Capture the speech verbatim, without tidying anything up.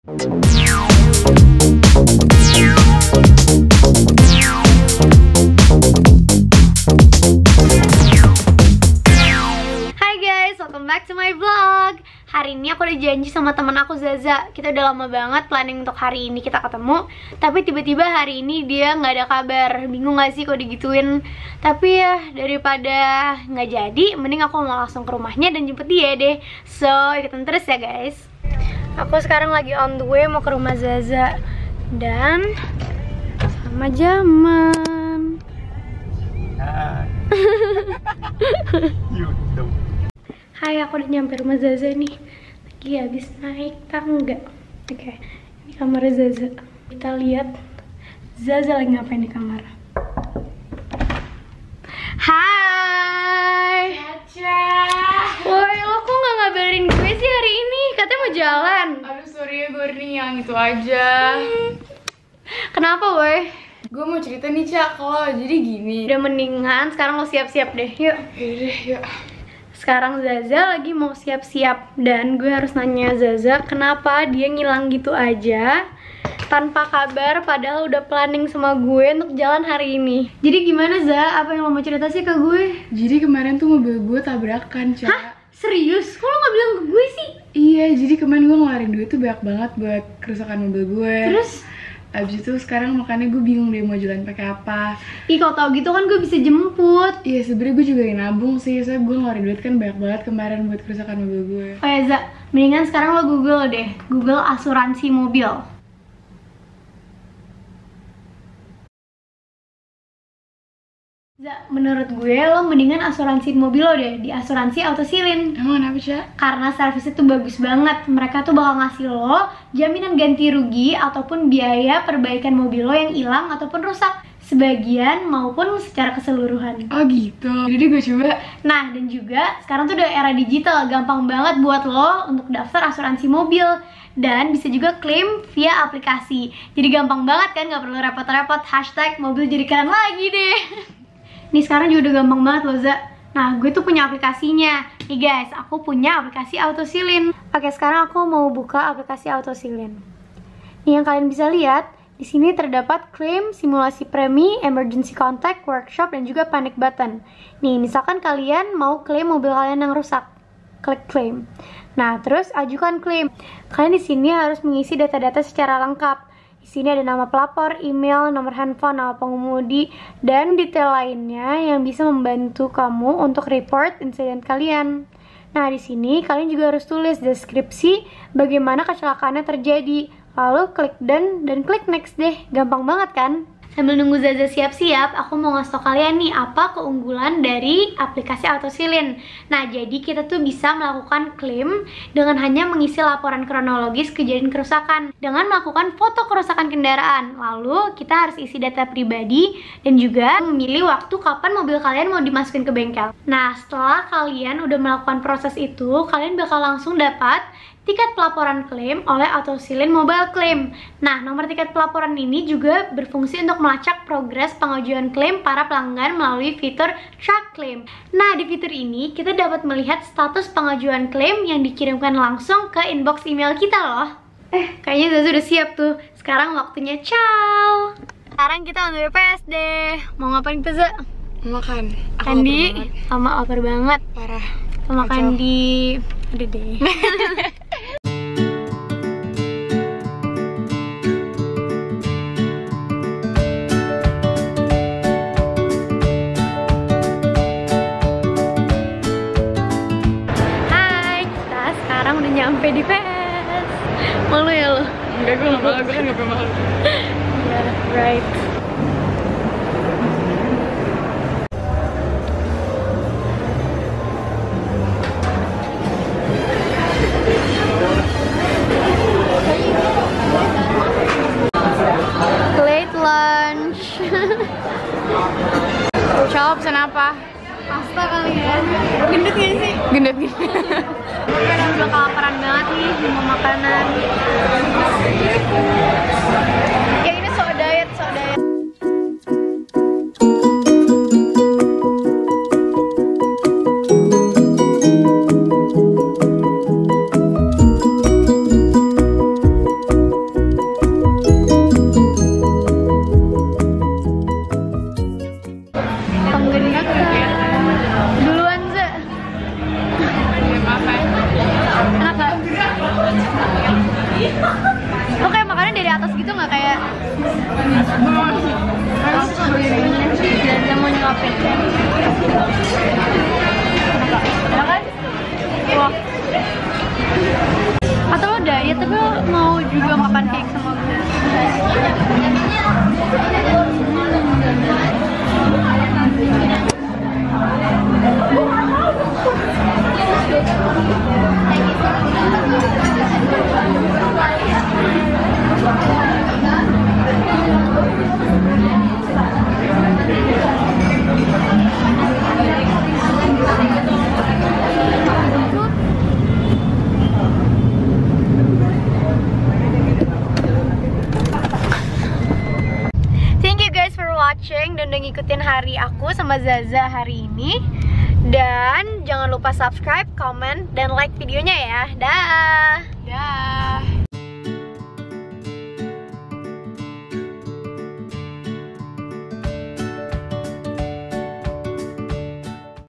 Welcome back to my vlog. Hari ini aku udah janji sama teman aku Zaza. Kita udah lama banget planning untuk hari ini kita ketemu. Tapi tiba-tiba hari ini dia nggak ada kabar. Bingung gak sih kok digituin. Tapi ya daripada nggak jadi, mending aku mau langsung ke rumahnya dan jemput dia deh. So ikutin terus ya guys. Aku sekarang lagi on the way mau ke rumah Zaza. Dan sama Jaman. Hai, aku udah nyampe rumah Zaza nih. Lagi habis naik tangga. Oke, okay. Ini kamar Zaza. Kita lihat Zaza lagi ngapain di kamar. Hai Caca. Woi, lo kok gak ngabarin gue sih hari ini? Katanya mau jalan. Aduh sorry ya gue nih yang itu aja. hmm. Kenapa woi? Gue mau cerita nih Cak, kalau jadi gini. Udah mendingan, sekarang lo siap-siap deh, yuk. Yaudah, yuk. Sekarang Zaza lagi mau siap-siap. Dan gue harus nanya Zaza kenapa dia ngilang gitu aja tanpa kabar, padahal udah planning sama gue untuk jalan hari ini. Jadi gimana Za? Apa yang lo mau cerita sih ke gue? Jadi kemarin tuh mobil gue tabrakan Cak. Hah? Serius? Kok lo gak bilang ke gue sih? Iya, jadi kemarin gue ngeluarin duit tuh banyak banget buat kerusakan mobil gue. Terus? Abis itu sekarang makanya gue bingung deh mau jalan pakai apa. Ih, kalau tau gitu kan gue bisa jemput. Iya sebenernya gue juga yang nabung sih, soalnya gue ngeluarin duit kan banyak banget kemarin buat kerusakan mobil gue. Oh ya Za, mendingan sekarang lo Google deh, Google asuransi mobil. Za, menurut gue lo mendingan asuransi mobil lo deh di asuransi Autosilin. Emang kenapa Cak? Karena servisnya tuh bagus banget. Mereka tuh bakal ngasih lo jaminan ganti rugi ataupun biaya perbaikan mobil lo yang hilang ataupun rusak, sebagian maupun secara keseluruhan. Oh gitu, jadi gue coba. Nah, dan juga sekarang tuh udah era digital, gampang banget buat lo untuk daftar asuransi mobil. Dan bisa juga klaim via aplikasi. Jadi gampang banget kan, gak perlu repot-repot. Hashtag mobil jadi keren lagi deh. Nih sekarang juga udah gampang banget loh Za. Nah gue tuh punya aplikasinya. Nih guys, aku punya aplikasi Autosilin. Oke, sekarang aku mau buka aplikasi Autosilin. Nih yang kalian bisa lihat, di sini terdapat klaim, simulasi premi, emergency contact, workshop, dan juga panic button. Nih misalkan kalian mau klaim mobil kalian yang rusak, klik claim. Nah terus ajukan klaim. Kalian di sini harus mengisi data-data secara lengkap. Di sini ada nama pelapor, email, nomor handphone, nama pengemudi, dan detail lainnya yang bisa membantu kamu untuk report insiden kalian. Nah, di sini kalian juga harus tulis deskripsi bagaimana kecelakaannya terjadi. Lalu klik done dan klik next deh. Gampang banget kan? Sambil nunggu Zaza siap-siap, aku mau ngasih tau kalian nih apa keunggulan dari aplikasi Autosilin. Nah, jadi kita tuh bisa melakukan klaim dengan hanya mengisi laporan kronologis kejadian kerusakan dengan melakukan foto kerusakan kendaraan. Lalu kita harus isi data pribadi dan juga memilih waktu kapan mobil kalian mau dimasukin ke bengkel. Nah, setelah kalian udah melakukan proses itu, kalian bakal langsung dapat tiket pelaporan klaim oleh Autosilin Mobile Claim. Nah, nomor tiket pelaporan ini juga berfungsi untuk melacak progres pengajuan klaim para pelanggan melalui fitur Track Claim. Nah, di fitur ini kita dapat melihat status pengajuan klaim yang dikirimkan langsung ke inbox email kita loh. Eh, kayaknya Zaza udah siap tuh. Sekarang waktunya ciao. Sekarang kita on the way P S deh. Mau ngapain kita, Za? Makan. Kandi, sama lapar banget. Parah. Sama Kandi. Aduh deh. Nyampe di P S. Malu ya lo? Enggak, gue gak malu, gue kan gak malu. Yeah, right. Late lunch. Coba pesan apa? Pasta kali ya. Gendut gak sih? Gendut gitu. Karena udah kelaparan banget nih mau makanan. Ya ini so diet, so diet. Lo kayak makannya dari atas gitu nggak kayak? Zaza mau nyuapin. Ya kan? Wah. Atau lo diet tapi lo mau juga makan cake sama gue? Thank you guys for watching dan udah ngikutin hari aku sama Zaza hari ini. Dan jangan lupa subscribe, comment, dan like videonya ya. Dah.